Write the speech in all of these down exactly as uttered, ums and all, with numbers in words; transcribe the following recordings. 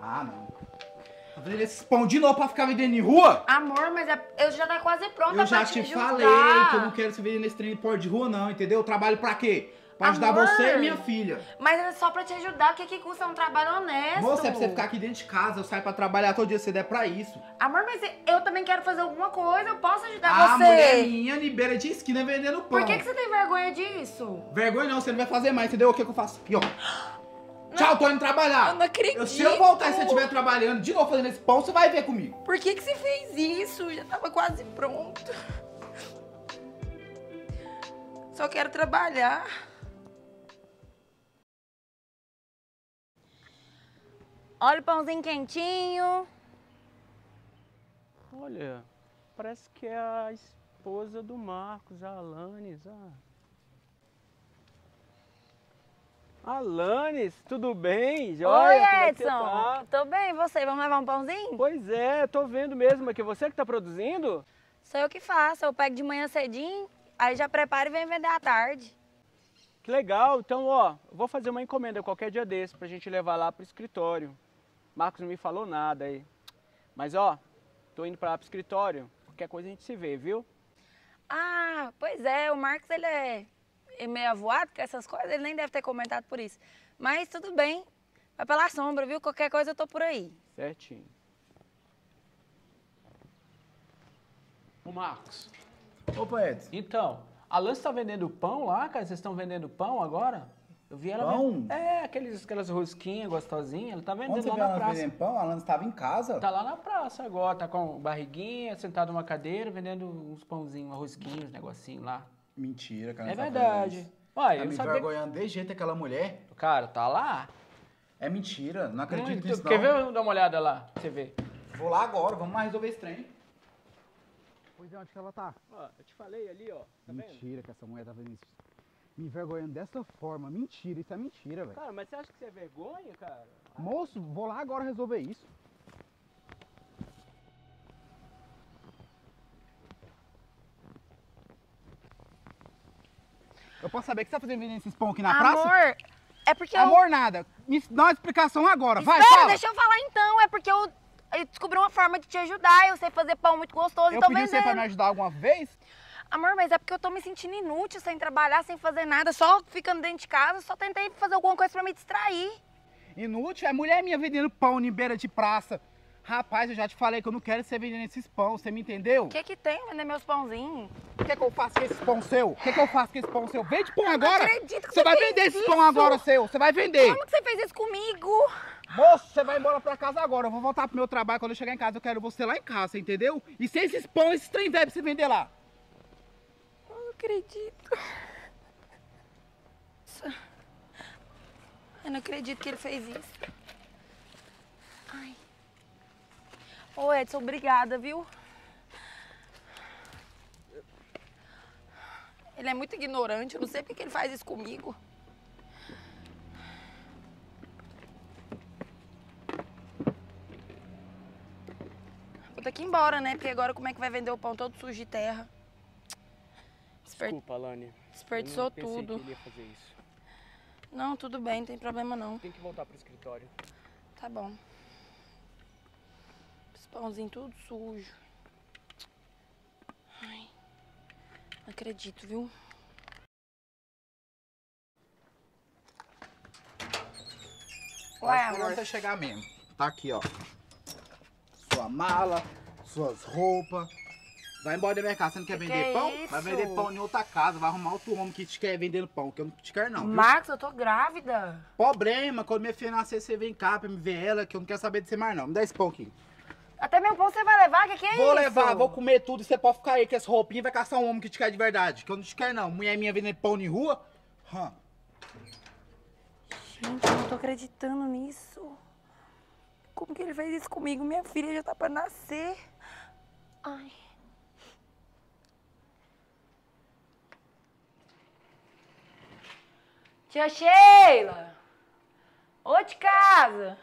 Ah, não. Tá fazendo esses pão de novo pra ficar vendendo em rua? Amor, mas eu já tá quase pronta Eu já pra te, te falei que eu não quero se vender nesse trem de porta de rua, não, entendeu? Eu trabalho pra quê? Pra ajudar Amor, você e minha filha. Mas é só pra te ajudar, o que que custa um trabalho honesto? Moça, é pra você ficar aqui dentro de casa, eu saio pra trabalhar todo dia, você der pra isso. Amor, mas eu também quero fazer alguma coisa, eu posso ajudar Ah, você. mulher minha, de beira de esquina vendendo pão. Por que que você tem vergonha disso? Vergonha não, você não vai fazer mais, entendeu? O que que eu faço? Aqui, ó. Tchau, tô indo trabalhar. Eu não acredito. Eu, se eu voltar e você estiver trabalhando de novo fazendo esse pão, você vai ver comigo. Por que que você fez isso? Já tava quase pronto. Só quero trabalhar. Olha o pãozinho quentinho. Olha, parece que é a esposa do Marcos, a Alanis. Ah. Alanis, tudo bem? Joia, Oi, como é que Edson. você tá? Tô bem, e você? Vamos levar um pãozinho? Pois é, tô vendo mesmo. É que você que tá produzindo? Sou eu que faço. Eu pego de manhã cedinho, aí já preparo e venho vender à tarde. Que legal. Então, ó, eu vou fazer uma encomenda qualquer dia desse pra gente levar lá pro escritório. Marcos não me falou nada aí. Mas, ó, tô indo pra lá pro escritório. Qualquer coisa a gente se vê, viu? Ah, pois é. O Marcos, ele é meio avoado com essas coisas. Ele nem deve ter comentado por isso. Mas tudo bem. Vai pela sombra, viu? Qualquer coisa eu tô por aí. Certinho. Ô, Marcos. Opa, Edson. Então, a Lance tá vendendo pão lá, cara? Vocês estão vendendo pão agora? Eu vi ela Pão? vend... É, aqueles, aquelas rosquinhas gostosinhas. Ela tá vendendo Onde você lá viu na ela praça. vendendo pão? A Alana estava em casa? Tá lá na praça agora, tá com barriguinha, sentado numa cadeira, vendendo uns pãozinhos, uma rosquinha, uns negocinhos lá. Mentira, cara. É não tá verdade. fazendo isso. Uai, Tá eu me sabia... envergonhando de jeito aquela mulher. Cara, tá lá. É mentira, não acredito Muito. nisso não. Quer ver? Dá uma olhada lá, pra você ver. Vou lá agora, vamos lá resolver esse trem. Pois é, onde que ela tá? Ó, eu te falei ali, ó. Tá vendo? Mentira que essa mulher tá vendo isso. Me envergonhando dessa forma. Mentira, isso é mentira, velho. Cara, mas você acha que isso é vergonha, cara? Moço, vou lá agora resolver isso. Eu posso saber o que você tá fazendo vendendo esses pão aqui na praça? Amor, é porque eu... Amor nada. Me dá uma explicação agora. Vai, Espera, fala. deixa eu falar então. É porque eu, eu descobri uma forma de te ajudar. Eu sei fazer pão muito gostoso Eu e tô pedi você pra vendendo. me ajudar alguma vez? Amor, mas é porque eu tô me sentindo inútil, sem trabalhar, sem fazer nada, só ficando dentro de casa. Só tentei fazer alguma coisa pra me distrair. Inútil? É mulher minha vendendo pão em beira de praça. Rapaz, eu já te falei que eu não quero você vendendo esses pão, você me entendeu? O que que tem vender meus pãozinhos? O que é que eu faço com esse pão seu? O que é que eu faço com esse pão seu? Vende pão agora! acredito que você você vai fez vender esse isso! pão agora seu! Você vai vender! Como que você fez isso comigo? Moço, você vai embora pra casa agora. Eu vou voltar pro meu trabalho. Quando eu chegar em casa, eu quero você lá em casa, entendeu? E sem esses pão, esses trem velho pra você vender lá. Eu não acredito. Eu não acredito que ele fez isso. Ai. Ô, Edson, obrigada, viu? Ele é muito ignorante, eu não sei porque ele faz isso comigo. Vou ter que ir embora, né? Porque agora como é que vai vender o pão todo sujo de terra? Desper... Desculpa, Alane. Desperdiçou eu não pensei tudo. que ele ia fazer isso. Não, tudo bem, não tem problema não. Tem que voltar pro escritório. Tá bom. Esse pãozinho tudo sujo. Ai, não acredito, viu? Ué, Tá esperando amor. você chegar mesmo. Tá aqui, ó. Sua mala, suas roupas. Vai embora da minha casa, você não quer Que vender que é pão? isso? Vai vender pão em outra casa, vai arrumar outro homem que te quer vendendo pão, que eu não te quero não. viu? Marcos, eu tô grávida. Problema, quando minha filha nascer, você vem cá pra me ver ela, que eu não quero saber de você mais não. Me dá esse pão aqui. Até meu pão você vai levar? Que que é Vou isso? levar, vou comer tudo e você pode ficar aí com essa roupinha e vai caçar um homem que te quer de verdade. Que eu não te quero não. Mulher minha vendendo pão em rua. Hum. Gente, eu não tô acreditando nisso. Como que ele fez isso comigo? Minha filha já tá pra nascer. Ai. Tia Sheila! Ô, de casa!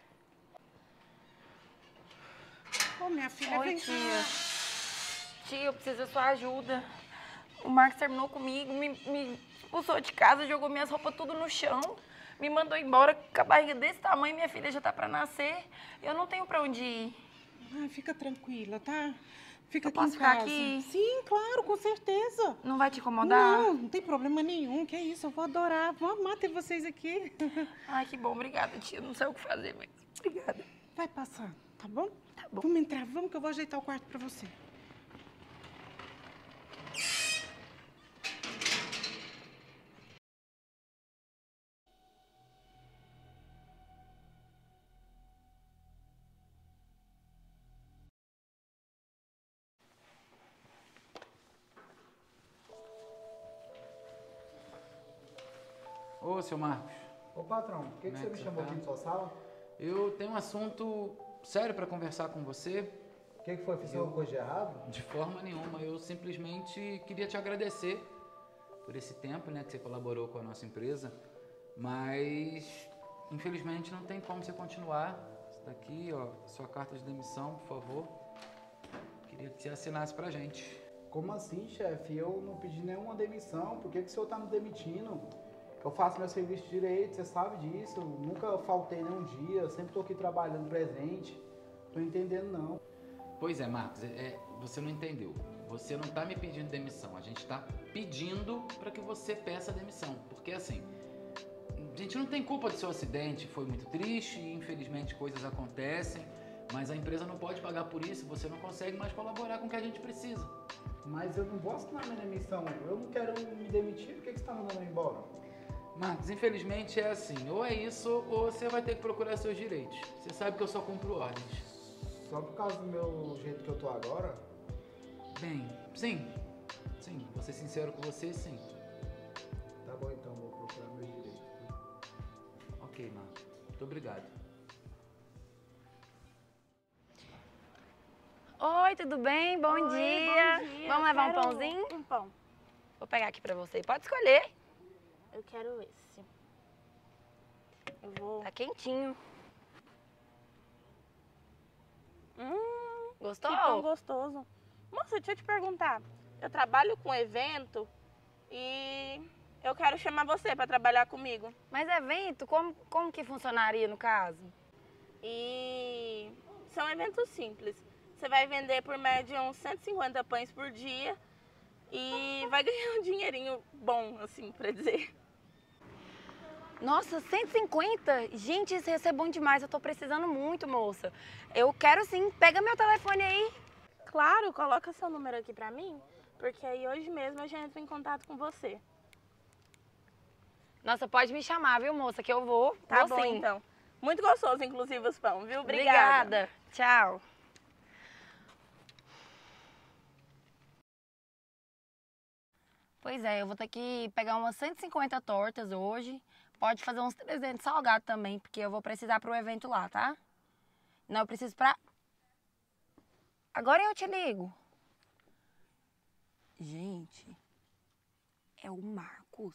Ô, minha filha, Oi, vem tia. cá. Tia, eu preciso da sua ajuda. O Marcos terminou comigo, me, me expulsou de casa, jogou minhas roupas tudo no chão. me mandou embora com a barriga desse tamanho, minha filha já tá pra nascer. Eu não tenho pra onde ir. Ah, fica tranquila, tá? Fica Eu aqui posso em ficar casa. aqui? Sim, claro, com certeza. Não vai te incomodar? Não, não tem problema nenhum. Que é isso, eu vou adorar. Vou amar ter vocês aqui. Ai, que bom. Obrigada, tia. Não sei o que fazer, mas obrigada. Vai passar, tá bom? Tá bom. Vamos entrar, vamos que eu vou ajeitar o quarto pra você. Ô, seu Marcos, Ô patrão, por que, que Como é você que me você chamou tá? aqui na sua sala? eu tenho um assunto sério para conversar com você. O que, que foi? Fiz Eu- alguma coisa de errado? De forma nenhuma, eu simplesmente queria te agradecer por esse tempo, né, que você colaborou com a nossa empresa, mas infelizmente não tem como você continuar. Está aqui, ó, sua carta de demissão, por favor. Queria que você assinasse pra gente. Como assim, chefe? Eu não pedi nenhuma demissão. Por que, que o senhor tá me demitindo? Eu faço meu serviço direito, você sabe disso. Eu nunca faltei nenhum dia, eu sempre tô aqui trabalhando presente. Tô entendendo, não. Pois é, Marcos, é, é, você não entendeu. Você não está me pedindo demissão, a gente está pedindo para que você peça demissão. Porque assim, a gente não tem culpa do seu acidente, foi muito triste, infelizmente coisas acontecem, mas a empresa não pode pagar por isso, você não consegue mais colaborar com o que a gente precisa. Mas eu não vou assinar minha demissão. Eu não quero me demitir. Por que, que você tá mandando eu embora? Marcos, infelizmente é assim, ou é isso ou você vai ter que procurar seus direitos. Você sabe que eu só cumpro ordens. Só por causa do meu jeito que eu tô agora? Bem, sim, sim, vou ser sincero com você, sim. Tá bom, então, vou procurar meus direitos. Ok, Marcos, muito obrigado. Oi, tudo bem? Bom, Oi, dia. bom dia. Vamos Eu levar um quero pãozinho? Um pão. Vou pegar aqui pra você. Pode escolher. Eu quero esse. Eu vou... Tá quentinho. Hum, Gostou? que pão gostoso. Moça, deixa eu te perguntar. Eu trabalho com evento e eu quero chamar você para trabalhar comigo. Mas evento, como, como que funcionaria no caso? E são eventos simples. Você vai vender por média uns cento e cinquenta pães por dia e vai ganhar um dinheirinho bom, assim, pra dizer. Nossa, cento e cinquenta? Gente, isso ia ser bom demais. Eu tô precisando muito, moça. Eu quero sim. Pega meu telefone aí. Claro, coloca seu número aqui pra mim, porque aí hoje mesmo eu já entro em contato com você. Nossa, pode me chamar, viu, moça, que eu vou. Tá vou bom, sim. então. Muito gostoso, inclusive, os pão, viu? Obrigada. Tchau. Pois é, eu vou ter que pegar umas cento e cinquenta tortas hoje. Pode fazer uns trezentos salgados também, porque eu vou precisar pro evento lá, tá? Não, eu preciso pra... Agora eu te ligo. Gente, é o Marcos.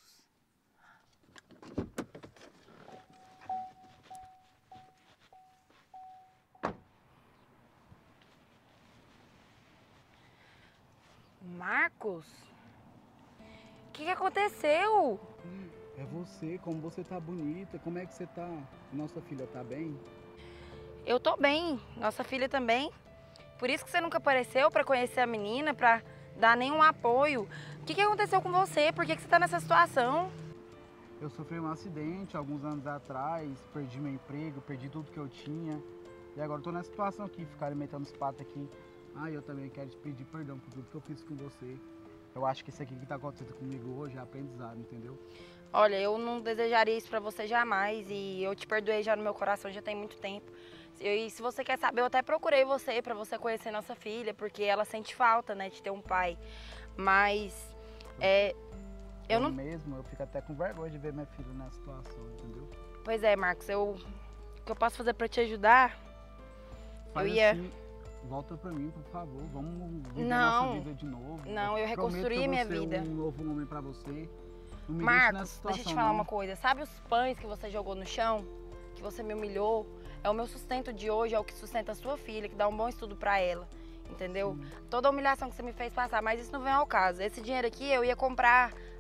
Marcos? O que, que aconteceu? É você, como você tá bonita, como é que você tá? Nossa filha tá bem? Eu tô bem, nossa filha também. Por isso que você nunca apareceu pra conhecer a menina, pra dar nenhum apoio. O que, que aconteceu com você? Por que, que você tá nessa situação? Eu sofri um acidente alguns anos atrás, perdi meu emprego, perdi tudo que eu tinha. E agora eu tô nessa situação aqui, ficarem metendo os patos aqui. Ah, eu também quero te pedir perdão por tudo que eu fiz com você. Eu acho que isso aqui que tá acontecendo comigo hoje é aprendizado, entendeu? Olha, eu não desejaria isso pra você jamais e eu te perdoei já no meu coração já tem muito tempo. E se você quer saber, eu até procurei você pra você conhecer nossa filha, porque ela sente falta, né, de ter um pai. Mas, é, eu não... mesmo, eu fico até com vergonha de ver minha filha nessa situação, entendeu? Pois é, Marcos, eu... o que eu posso fazer pra te ajudar? Faz eu ia... assim, volta pra mim, por favor, vamos viver Não. nossa vida de novo. Não, eu reconstruí prometo que eu minha vou ser vida. um novo homem pra você. Não me deixe Marcos, nessa situação, deixa eu te falar não. uma coisa. Sabe os pães que você jogou no chão? Que você me humilhou? É o meu sustento de hoje, é o que sustenta a sua filha, que dá um bom estudo pra ela. Entendeu? Sim. Toda a humilhação que você me fez passar, mas isso não vem ao caso. Esse dinheiro aqui eu ia comprar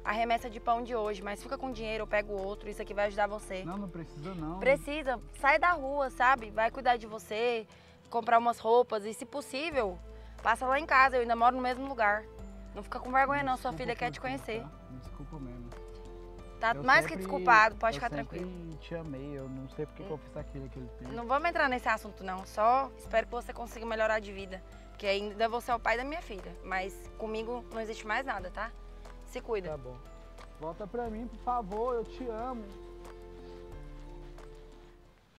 a remessa de pão de hoje, mas fica com dinheiro, eu pego outro, isso aqui vai ajudar você. Não, não precisa não. Precisa, sai da rua, sabe? Vai cuidar de você, comprar umas roupas e, se possível, passa lá em casa, eu ainda moro no mesmo lugar. Não fica com vergonha não, sua Desculpa filha quer por te tudo, conhecer. tá? Desculpa mesmo. Tá Eu mais que sempre- desculpado, pode ficar Eu tranquilo. sempre te amei, eu não sei porque que eu fiz aquilo aquele dia. Não vamos entrar nesse assunto não, só espero que você consiga melhorar de vida. Porque ainda você é o pai da minha filha, mas comigo não existe mais nada, tá? Se cuida. Tá bom. Volta pra mim, por favor, eu te amo.